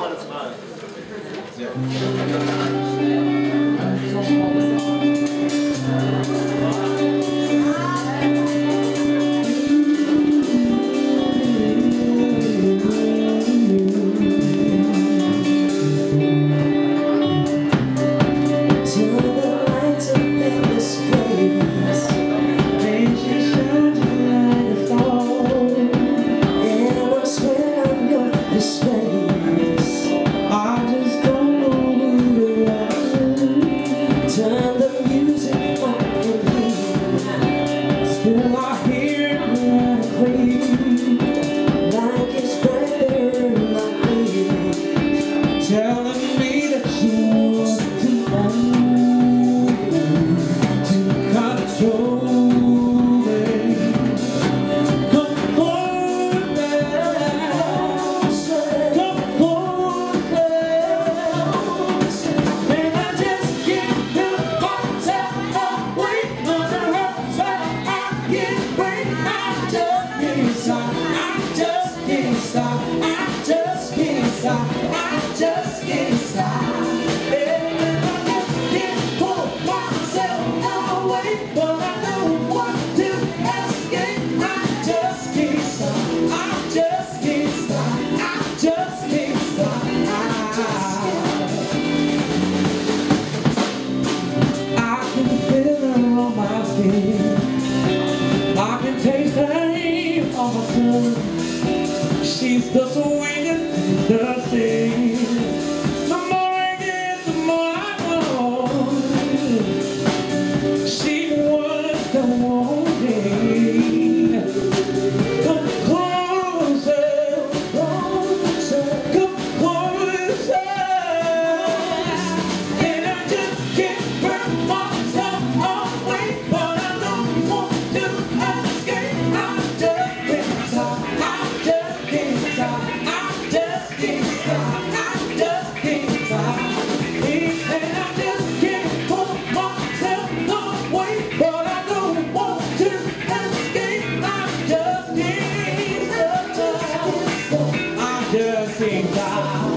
das mal. Sehr She's the sweetest, the same. The more I get, the more I want. She was the wanting. Come closer, closer, come closer. And I just can't burn myself away, but I don't want to escape. I just can't stop. I just can't stop. I just can't stop. I just can't stop. And I just can't pull myself away, but I don't want to escape. I just can't stop. I just can't stop.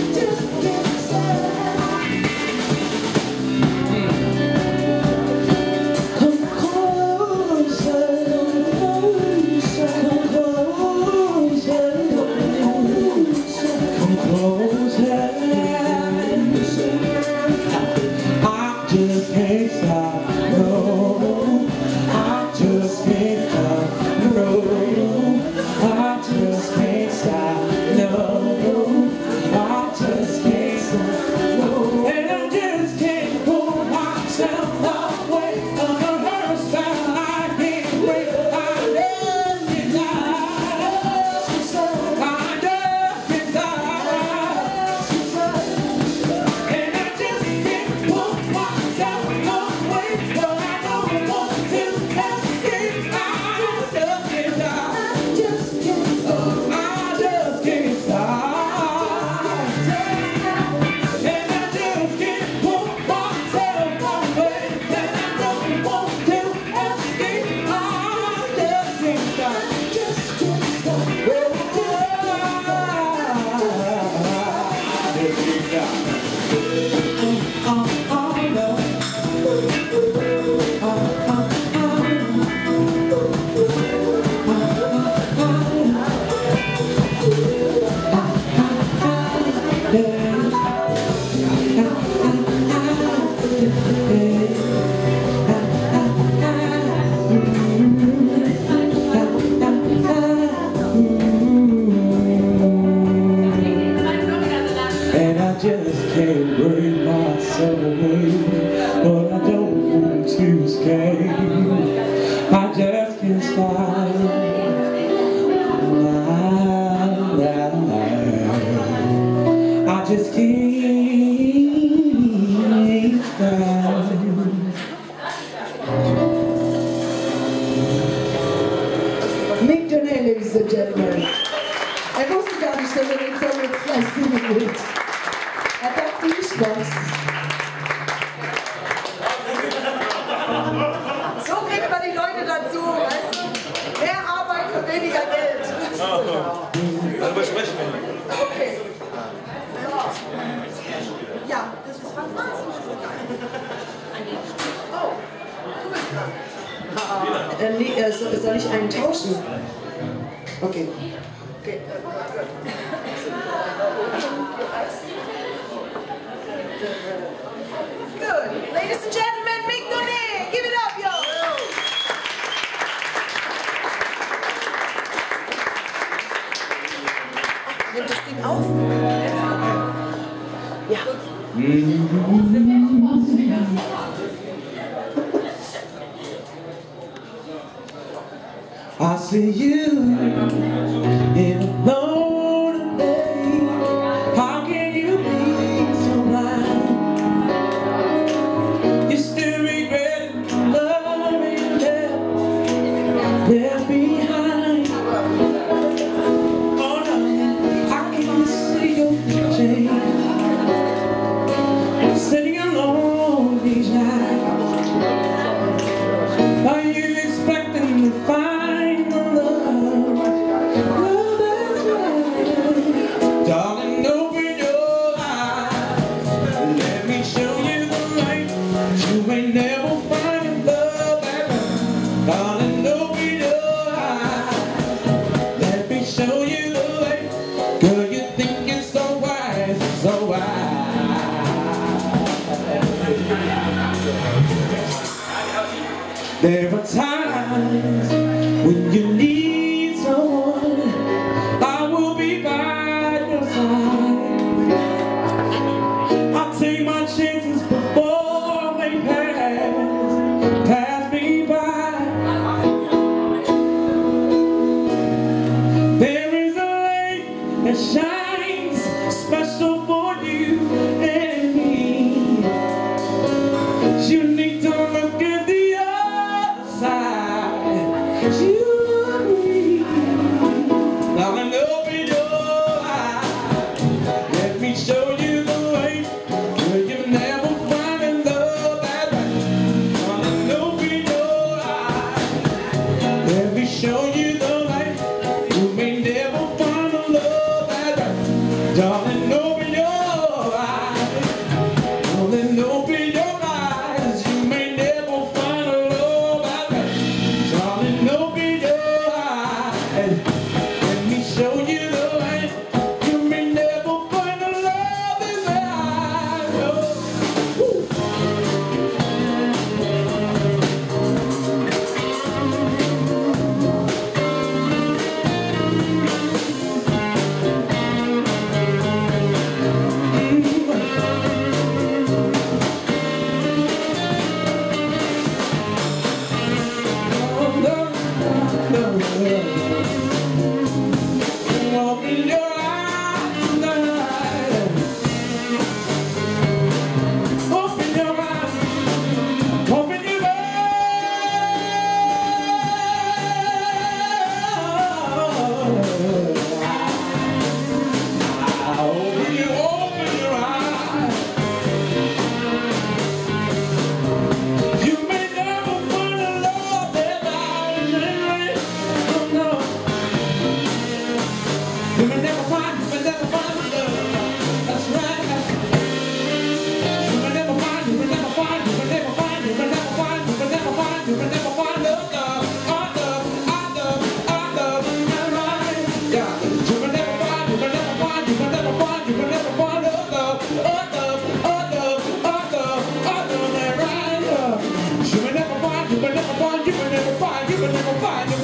And I just can't bring myself away, but I don't want to escape. I just can't stop. I just can't stop. Mick Donnelly, ladies and gentlemen. Wusste gar nicht, dass den Song jetzt gleich singen wird. Dachte ich was. So kriegt man die Leute dazu, weißt du? Mehr Arbeit für weniger Geld. Darüber sprechen wir nicht. Okay. Soll ich einen tauschen? Okay. Okay. Good. Ladies and gentlemen, Mick Donnet, give it up, yo! Nimmt das Ding auf? Ja. I see you in a lonely place. How can you be so blind? You still regret loving left behind. Oh no, I can see your change sitting alone each night. Are you expecting to find there are times when you need someone. I will be by your side. I'll take my chances before they pass me by. There is a light that shines special for you and me. You need to look at the you and me. Darling, open your eyes. Let me show you the way where you never find love that right. Darling, open your eyes. Let me show you the light. You may never find a love that right. Darling, open your eyes. Darling, open your eyes. You may never find a love that right. Darling, open your eyes. Let me show you the light. You may never find a love in my eyes. Open your eyes tonight. Open your eyes. Open your open your eyes. You may never find a love that lies. Oh no. You may never find love. That's right. You may never find love. Yeah. You may never find love.